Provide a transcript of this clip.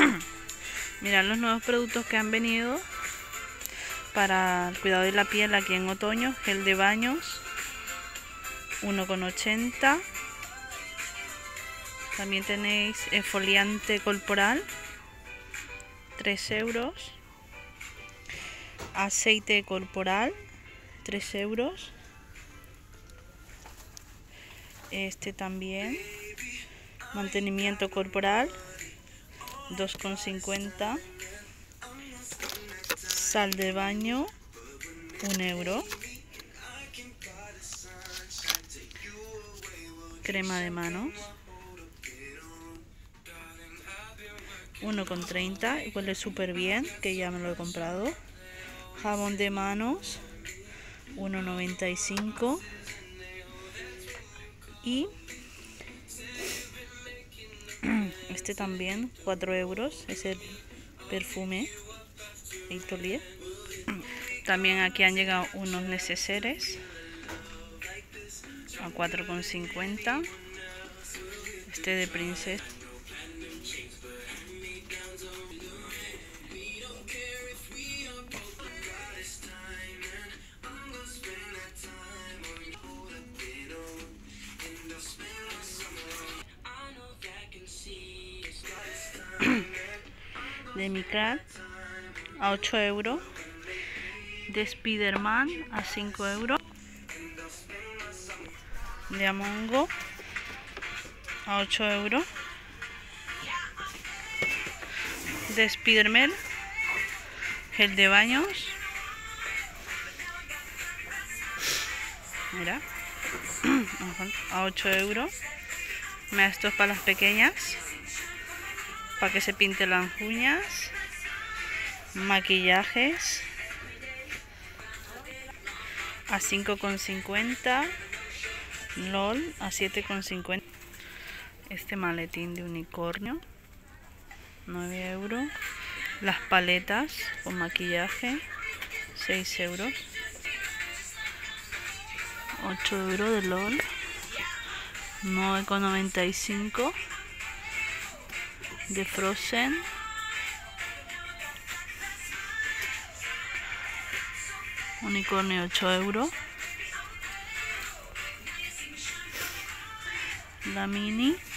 Mirad los nuevos productos que han venido para el cuidado de la piel aquí en otoño. Gel de baños, 1,80. También tenéis exfoliante corporal, 3 euros. Aceite corporal, 3 euros. Este también. Mantenimiento corporal, 2,50. Sal de baño, 1 euro. Crema de manos, 1,30. Y huele súper bien, que ya me lo he comprado. Jabón de manos, 1,95. Y este también, 4 euros. Es el perfume Itolier. También aquí han llegado unos neceseres a 4,50. Este de princesa. De Micral a 8 euros. De Spiderman a 5 euros. De Amongo a 8 euros. De Spiderman, gel de baños, mira, a 8 euros. Mira, esto es para las pequeñas, para que se pinten las uñas. Maquillajes a 5,50. LOL a 7,50. Este maletín de unicornio, 9 euros. Las paletas con maquillaje, 6 euros. 8 euros de LOL. 9,95 de Frozen. Unicornio, 8 euros. La mini